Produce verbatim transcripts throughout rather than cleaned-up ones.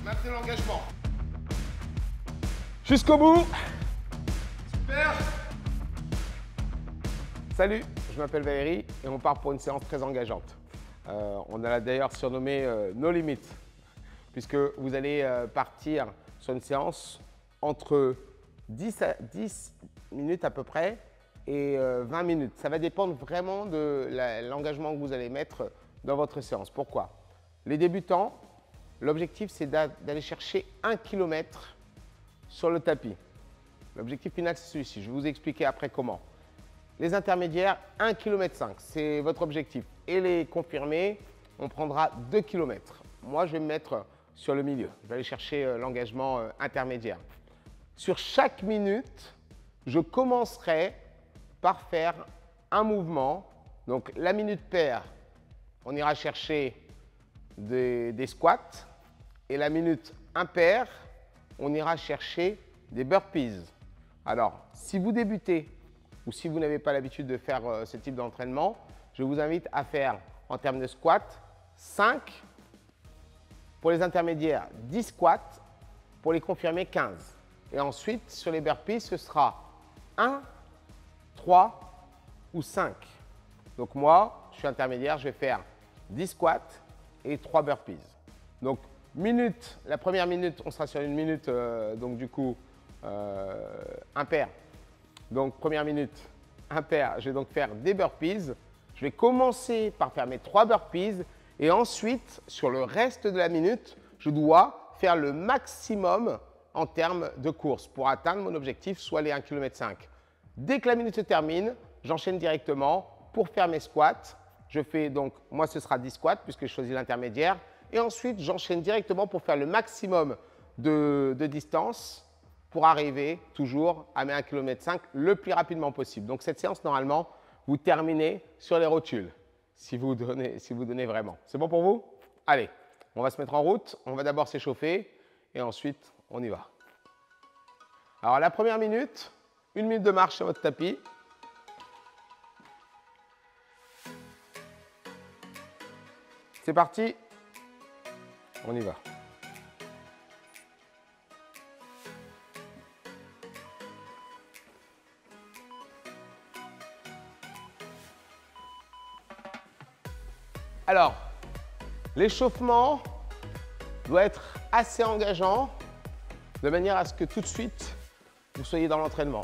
Maintenez l'engagement. Jusqu'au bout. Super. Salut, je m'appelle Valérie et on part pour une séance très engageante. Euh, on a d'ailleurs surnommé euh, No Limit, puisque vous allez euh, partir sur une séance entre dix, à dix minutes à peu près et euh, vingt minutes. Ça va dépendre vraiment de l'engagement que vous allez mettre dans votre séance. Pourquoi? Les débutants, l'objectif c'est d'aller chercher un kilomètre sur le tapis. L'objectif final c'est celui-ci, je vais vous expliquer après comment. Les intermédiaires, un virgule cinq kilomètres, c'est votre objectif. Et les confirmés, on prendra deux kilomètres. Moi, je vais me mettre sur le milieu. Je vais aller chercher euh, l'engagement euh, intermédiaire. Sur chaque minute, je commencerai par faire un mouvement. Donc, la minute paire, on ira chercher des, des squats. Et la minute impaire, on ira chercher des burpees. Alors, si vous débutez ou si vous n'avez pas l'habitude de faire euh, ce type d'entraînement, je vous invite à faire en termes de squats cinq, pour les intermédiaires dix squats, pour les confirmés quinze. Et ensuite, sur les burpees, ce sera un, trois ou cinq. Donc moi, je suis intermédiaire, je vais faire dix squats et trois burpees. Donc minute, la première minute, on sera sur une minute, euh, donc du coup, euh, impair. Donc, première minute, impair, je vais donc faire des burpees. Je vais commencer par faire mes trois burpees et ensuite, sur le reste de la minute, je dois faire le maximum en termes de course pour atteindre mon objectif, soit les un virgule cinq kilomètres. Dès que la minute se termine, j'enchaîne directement pour faire mes squats. Je fais donc, moi ce sera dix squats puisque je choisis l'intermédiaire. Et ensuite, j'enchaîne directement pour faire le maximum de, de distance pour arriver toujours à mes un virgule cinq kilomètres le plus rapidement possible. Donc cette séance, normalement, vous terminez sur les rotules, si vous donnez, si vous donnez vraiment. C'est bon pour vous? Allez, on va se mettre en route. On va d'abord s'échauffer et ensuite, on y va. Alors la première minute, une minute de marche sur votre tapis. C'est parti, on y va. Alors, l'échauffement doit être assez engageant de manière à ce que tout de suite, vous soyez dans l'entraînement.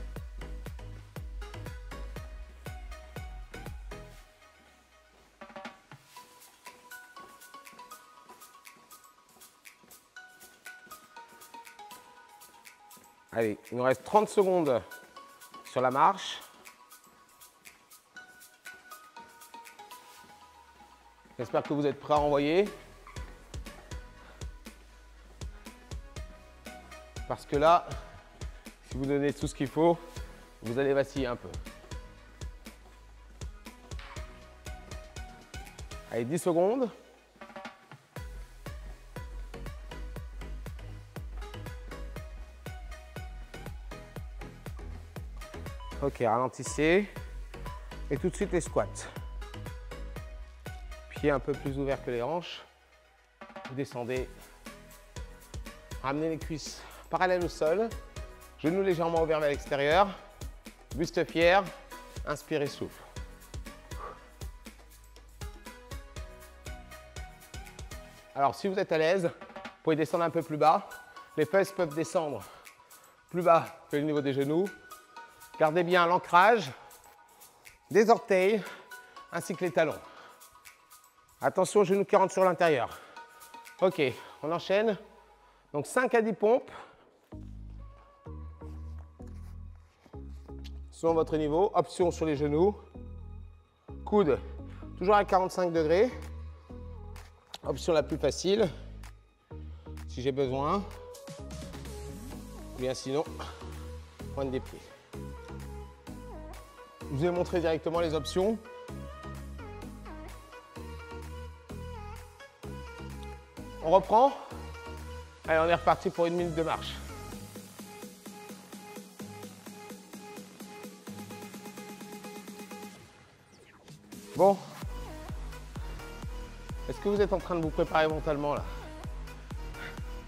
Allez, il nous reste trente secondes sur la marche. J'espère que vous êtes prêts à envoyer. Parce que là, si vous donnez tout ce qu'il faut, vous allez vaciller un peu. Allez, dix secondes. Ok, ralentissez. Et tout de suite les squats. Pieds un peu plus ouverts que les hanches. Vous descendez. Ramenez les cuisses parallèles au sol. Genoux légèrement ouverts vers l'extérieur. Buste fier. Inspirez, souffle. Alors, si vous êtes à l'aise, vous pouvez descendre un peu plus bas. Les fesses peuvent descendre plus bas que le niveau des genoux. Gardez bien l'ancrage des orteils ainsi que les talons. Attention, genoux qui rentrent sur l'intérieur. Ok, on enchaîne. Donc cinq à dix pompes. Selon votre niveau. Option sur les genoux. Coude toujours à quarante-cinq degrés. Option la plus facile. Si j'ai besoin. Bien sinon, pointe des pieds. Je vous ai montré directement les options. On reprend. Allez, on est reparti pour une minute de marche. Bon. Est-ce que vous êtes en train de vous préparer mentalement là?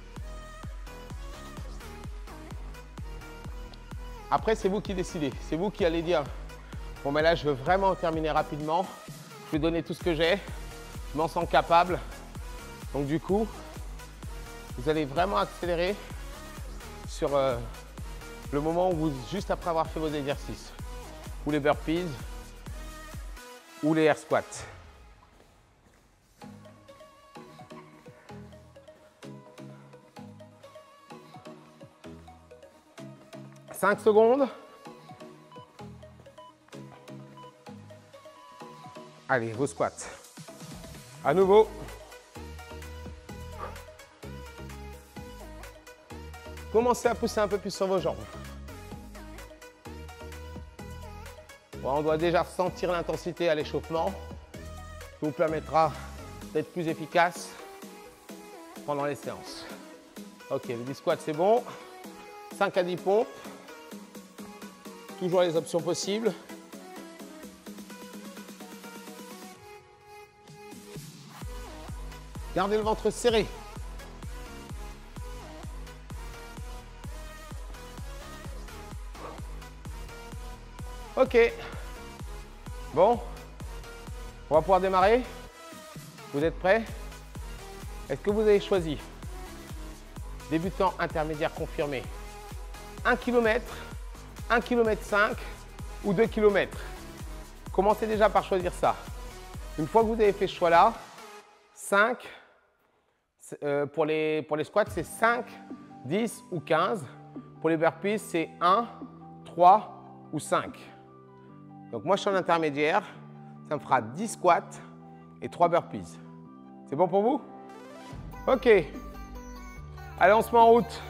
Après, c'est vous qui décidez. C'est vous qui allez dire, bon, mais là, je veux vraiment terminer rapidement. Je vais donner tout ce que j'ai. Je m'en sens capable. Donc, du coup, vous allez vraiment accélérer sur euh, le moment où vous, juste après avoir fait vos exercices, ou les burpees, ou les air squats. cinq secondes. Allez, vos squats. À nouveau. Commencez à pousser un peu plus sur vos jambes. Bon, on doit déjà ressentir l'intensité à l'échauffement, qui vous permettra d'être plus efficace pendant les séances. Ok, le dix squats, c'est bon. cinq à dix pompes. Toujours les options possibles. Gardez le ventre serré. Ok. Bon. On va pouvoir démarrer. Vous êtes prêts? Est-ce que vous avez choisi débutant, intermédiaire, confirmé? un kilomètre, un kilomètre cinq ou deux kilomètres? Commencez déjà par choisir ça. Une fois que vous avez fait ce choix-là, cinq, euh, pour, les, pour les squats, c'est cinq, dix ou quinze. Pour les burpees, c'est un, trois ou cinq. Donc moi, je suis en intermédiaire. Ça me fera dix squats et trois burpees. C'est bon pour vous? Ok. Allez, on se met en route.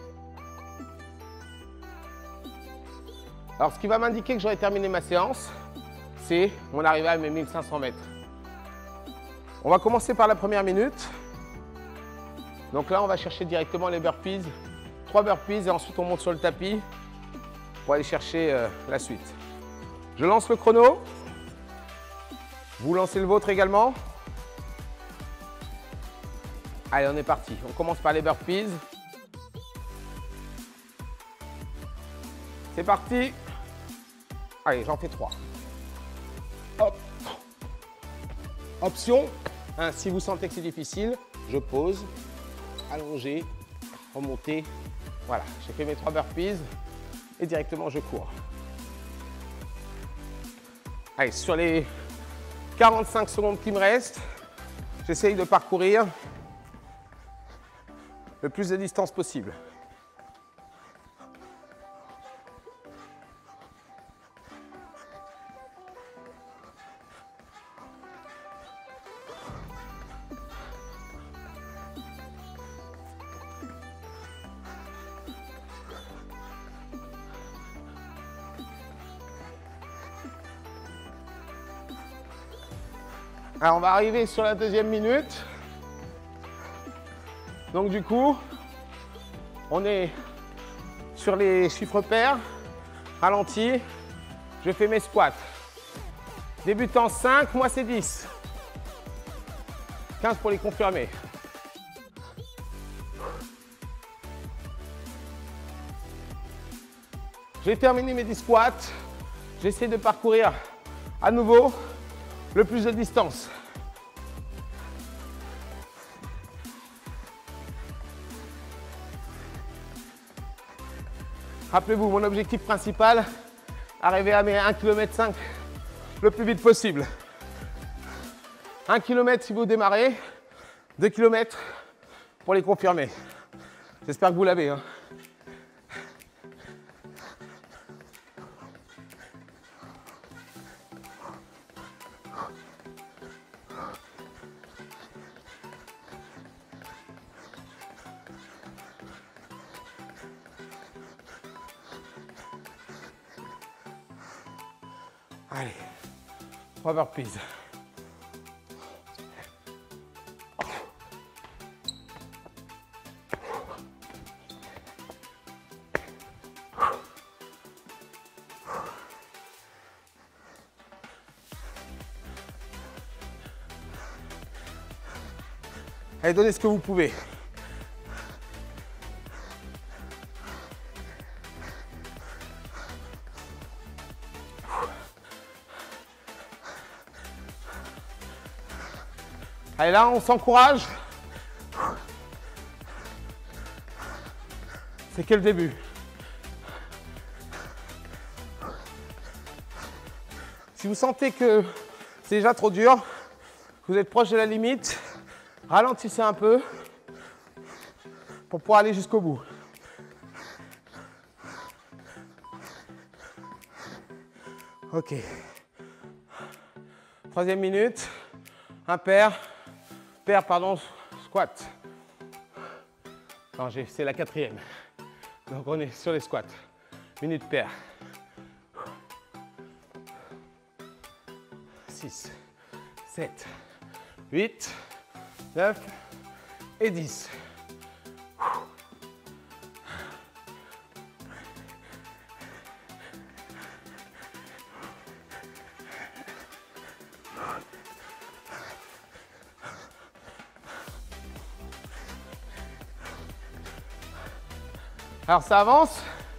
Alors, ce qui va m'indiquer que j'aurai terminé ma séance, c'est mon arrivée à mes mille cinq cents mètres. On va commencer par la première minute. Donc là, on va chercher directement les burpees. Trois burpees et ensuite, on monte sur le tapis pour aller chercher euh, la suite. Je lance le chrono. Vous lancez le vôtre également. Allez, on est parti. On commence par les burpees. C'est parti. Allez, j'en fais trois. Hop. Option. Hein, si vous sentez que c'est difficile, je pose, allongé, remonter. Voilà, j'ai fait mes trois burpees et directement je cours. Allez, sur les quarante-cinq secondes qui me restent, j'essaye de parcourir le plus de distance possible. Alors, on va arriver sur la deuxième minute. Donc, du coup, on est sur les chiffres pairs, ralenti. Je fais mes squats. Débutant cinq, moi c'est dix. quinze pour les confirmer. J'ai terminé mes dix squats. J'essaie de parcourir à nouveau le plus de distance. Rappelez-vous, mon objectif principal, arriver à mes un virgule cinq kilomètres le plus vite possible. un kilomètre si vous démarrez, deux kilomètres pour les confirmer. J'espère que vous l'avez. Hein. Allez, trois burpees. Allez, donnez ce que vous pouvez. Allez, là, on s'encourage. C'est que le début. Si vous sentez que c'est déjà trop dur, que vous êtes proche de la limite, ralentissez un peu pour pouvoir aller jusqu'au bout. Ok. Troisième minute. Impair. Pair, pardon, squat. Non, c'est la quatrième. Donc on est sur les squats. Minute pair. six, sept, huit, neuf et dix. Alors ça avance.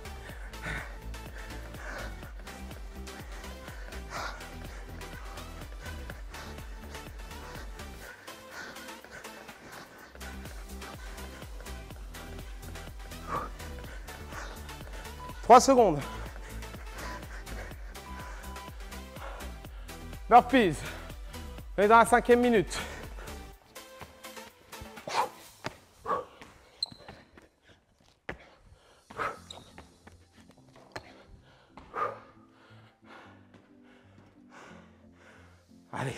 Trois secondes. Burpees. On est dans la cinquième minute. Allez.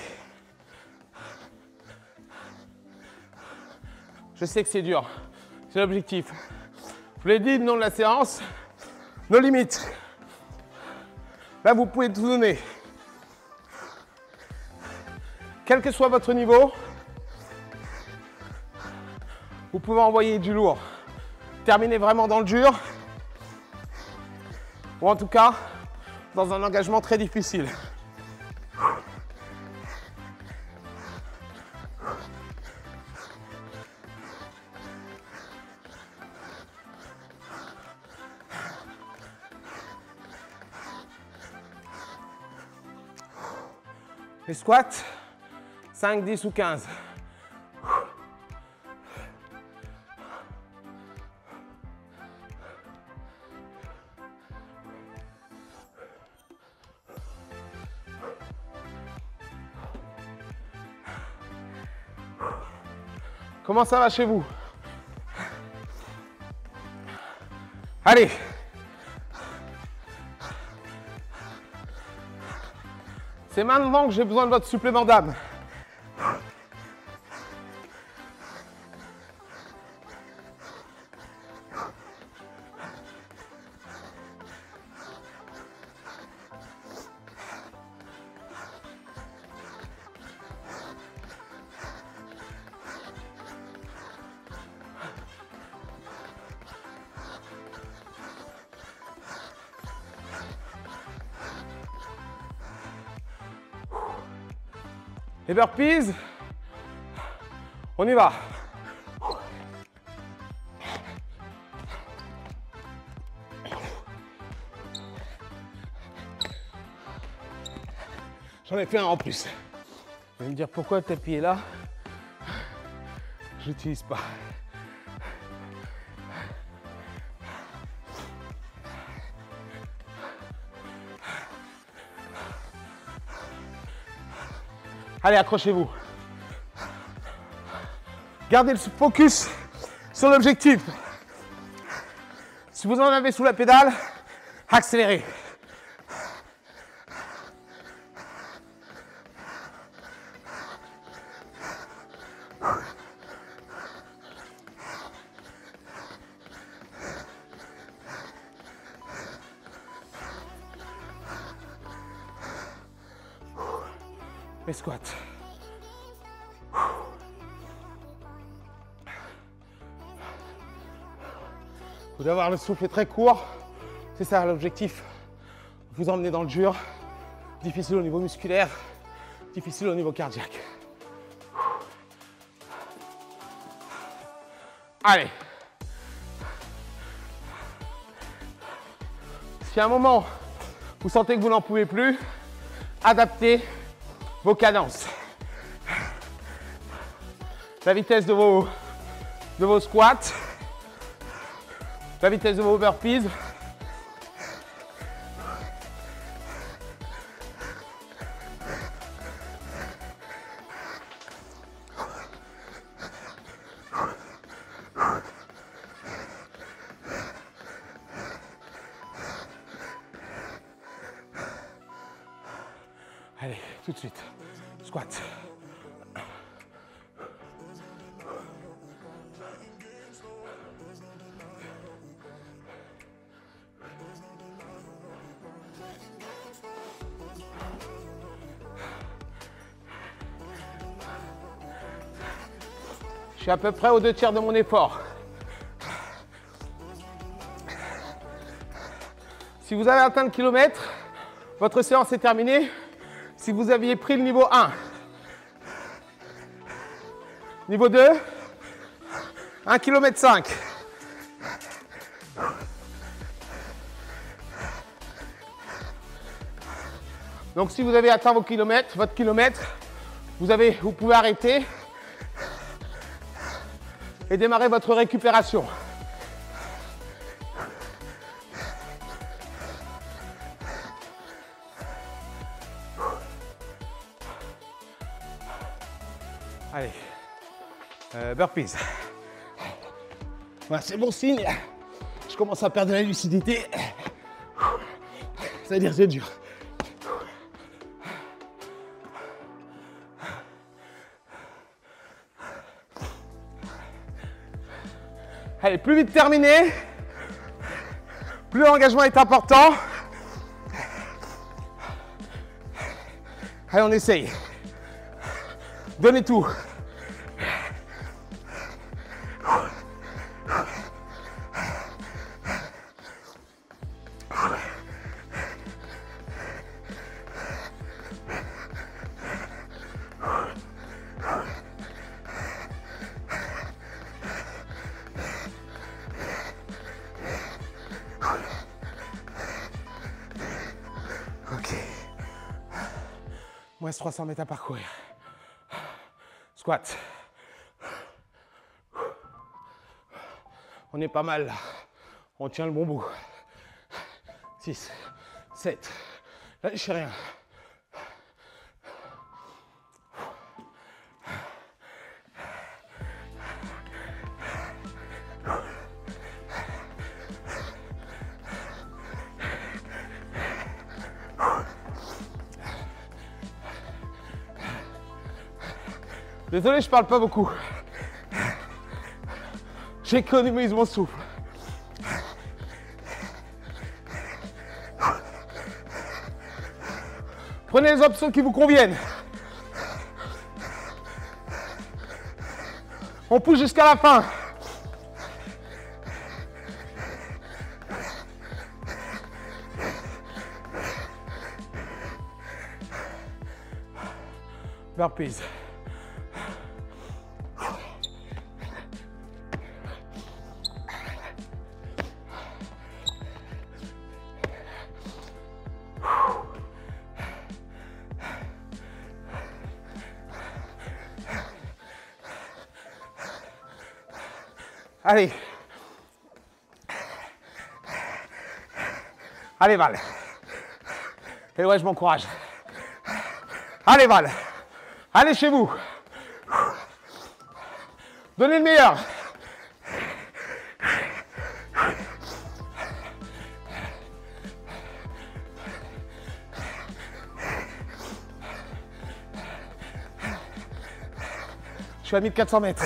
Je sais que c'est dur. C'est l'objectif. Je vous l'ai dit, le nom de la séance. Nos limites. Là, vous pouvez tout donner. Quel que soit votre niveau, vous pouvez envoyer du lourd. Terminez vraiment dans le dur. Ou en tout cas, dans un engagement très difficile. Les squats, cinq, dix ou quinze. Comment ça va chez vous? Allez! C'est maintenant que j'ai besoin de votre supplément d'âme. Les burpees, on y va. J'en ai fait un en plus. Vous allez me dire pourquoi le tapis est là. Je l'utilise pas. Allez, accrochez-vous. Gardez le focus sur l'objectif. Si vous en avez sous la pédale, accélérez. Les squats. Vous devez avoir le souffle très court. C'est ça l'objectif. Vous emmener dans le dur. Difficile au niveau musculaire. Difficile au niveau cardiaque. Allez. Si à un moment, vous sentez que vous n'en pouvez plus, adaptez vos cadences. la vitesse de vos, de vos squats, la vitesse de vos burpees. Allez, tout de suite, squat. Je suis à peu près aux deux tiers de mon effort. Si vous avez atteint le kilomètre, votre séance est terminée. Si vous aviez pris le niveau un, niveau deux, un kilomètre cinq. Donc si vous avez atteint vos kilomètres, votre kilomètre, vous, avez, vous pouvez arrêter et démarrer votre récupération. Allez, euh, burpees. Voilà, c'est bon signe. Je commence à perdre de la lucidité. C'est-à-dire c'est dur. Allez, plus vite terminé, plus l'engagement est important. Allez, on essaye. Donnez tout. Ok. Moins trois cents mètres à parcourir. Squat. On est pas mal là. On tient le bon bout. six, sept. Lâchez rien. Désolé, je parle pas beaucoup. J'économise mon souffle. Prenez les options qui vous conviennent. On pousse jusqu'à la fin. Burpees. Allez. Allez, Val. Et ouais, je m'encourage. Allez, Val. Allez chez vous. Donnez le meilleur. Je suis à mille quatre cents mètres.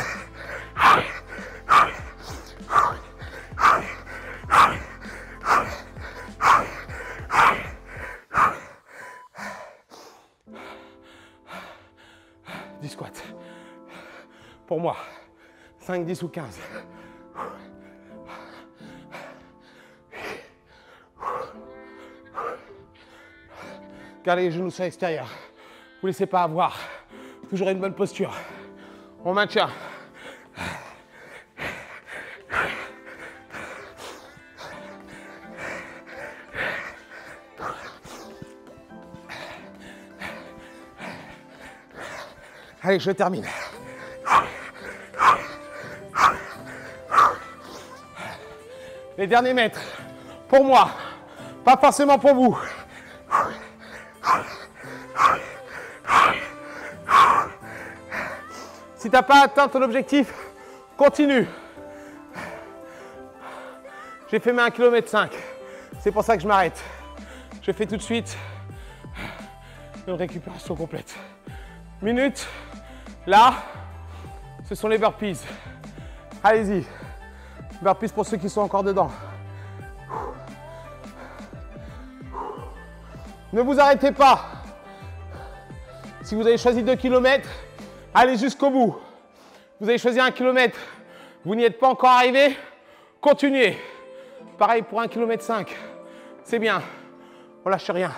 dix squats. Pour moi, cinq, dix ou quinze. Gardez les genoux sur l'extérieur. Vous ne laissez pas avoir. Toujours une bonne posture. On maintient. Allez, je termine. Les derniers mètres, pour moi, pas forcément pour vous. Si tu n'as pas atteint ton objectif, continue. J'ai fait mes un virgule cinq kilomètres. C'est pour ça que je m'arrête. Je fais tout de suite une récupération complète. Minute. Là, ce sont les burpees. Allez-y. Burpees pour ceux qui sont encore dedans. Ne vous arrêtez pas. Si vous avez choisi deux kilomètres, allez jusqu'au bout. Vous avez choisi un kilomètre, vous n'y êtes pas encore arrivé, continuez. Pareil pour un virgule cinq kilomètres. C'est bien. On lâche rien.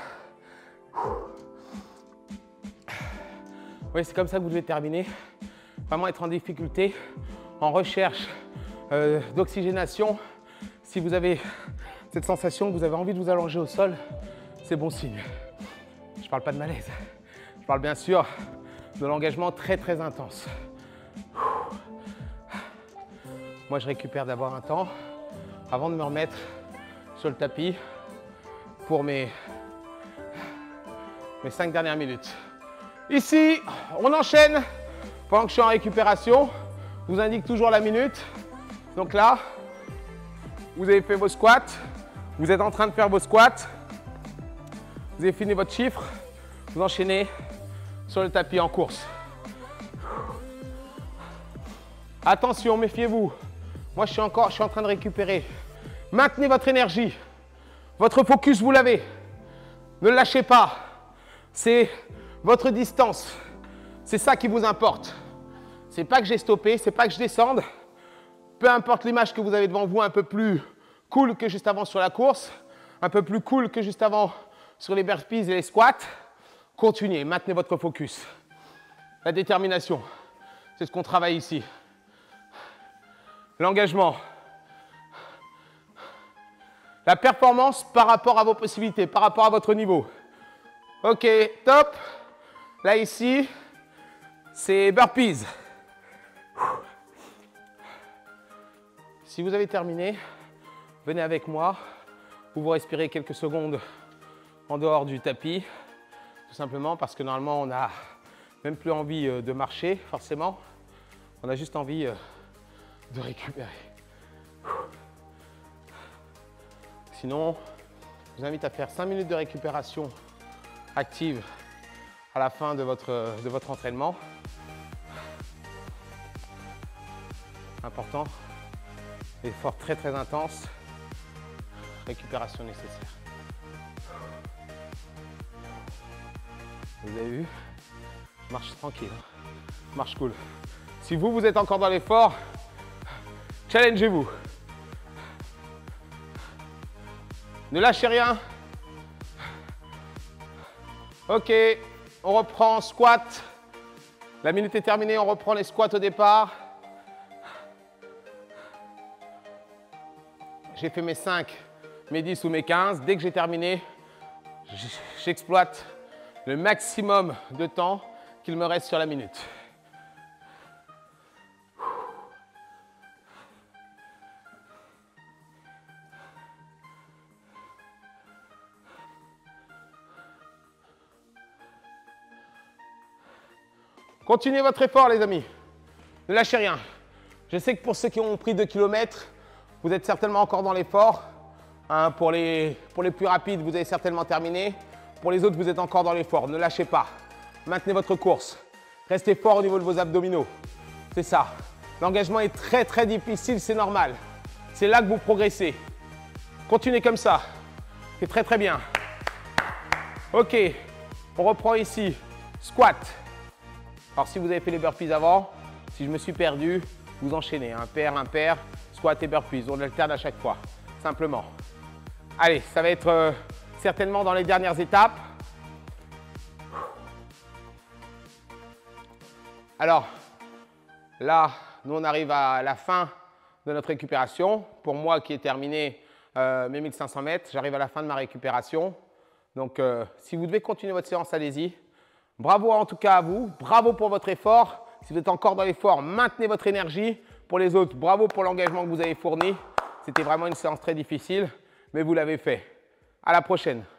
Oui, c'est comme ça que vous devez terminer. Vraiment être en difficulté, en recherche euh, d'oxygénation. Si vous avez cette sensation que vous avez envie de vous allonger au sol, c'est bon signe. Je ne parle pas de malaise. Je parle bien sûr de l'engagement très très intense. Moi, je récupère d'abord un temps avant de me remettre sur le tapis pour mes, mes cinq dernières minutes. Ici, on enchaîne. Pendant que je suis en récupération, je vous indique toujours la minute. Donc là, vous avez fait vos squats. Vous êtes en train de faire vos squats. Vous avez fini votre chiffre. Vous enchaînez sur le tapis en course. Attention, méfiez-vous. Moi, je suis encore, je suis en train de récupérer. Maintenez votre énergie. Votre focus, vous l'avez. Ne le lâchez pas. C'est votre distance. C'est ça qui vous importe. C'est pas que j'ai stoppé, c'est pas que je descende. Peu importe l'image que vous avez devant vous, un peu plus cool que juste avant sur la course, un peu plus cool que juste avant sur les burpees et les squats. Continuez, maintenez votre focus. La détermination, c'est ce qu'on travaille ici. L'engagement. La performance par rapport à vos possibilités, par rapport à votre niveau. Ok, top. Là, ici, c'est burpees. Si vous avez terminé, venez avec moi. Vous vous respirez quelques secondes en dehors du tapis. Tout simplement parce que normalement, on n'a même plus envie de marcher, forcément. On a juste envie de récupérer. Sinon, je vous invite à faire cinq minutes de récupération active à la fin de votre, de votre entraînement. Important, effort très très intense, récupération nécessaire. Vous avez vu, je marche tranquille, je marche cool. Si vous, vous êtes encore dans l'effort, challengez-vous. Ne lâchez rien. Ok, on reprend squat. La minute est terminée, on reprend les squats au départ. J'ai fait mes cinq, mes dix ou mes quinze. Dès que j'ai terminé, j'exploite le maximum de temps qu'il me reste sur la minute. Continuez votre effort, les amis. Ne lâchez rien. Je sais que pour ceux qui ont pris deux kilomètres, vous êtes certainement encore dans l'effort. Hein, pour, les, pour les plus rapides, vous avez certainement terminé. Pour les autres, vous êtes encore dans l'effort. Ne lâchez pas. Maintenez votre course. Restez fort au niveau de vos abdominaux. C'est ça. L'engagement est très, très difficile, c'est normal. C'est là que vous progressez. Continuez comme ça. C'est très, très bien. Ok. On reprend ici. Squat. Alors, si vous avez fait les burpees avant, si je me suis perdu, vous enchaînez. Un pair, un pair, squat et burpees. On alterne à chaque fois, simplement. Allez, ça va être euh, certainement dans les dernières étapes. Alors, là, nous, on arrive à la fin de notre récupération. Pour moi qui ai terminé euh, mes mille cinq cents mètres, j'arrive à la fin de ma récupération. Donc, euh, si vous devez continuer votre séance, allez-y. Bravo en tout cas à vous, bravo pour votre effort. Si vous êtes encore dans l'effort, maintenez votre énergie. Pour les autres, bravo pour l'engagement que vous avez fourni. C'était vraiment une séance très difficile, mais vous l'avez fait. À la prochaine.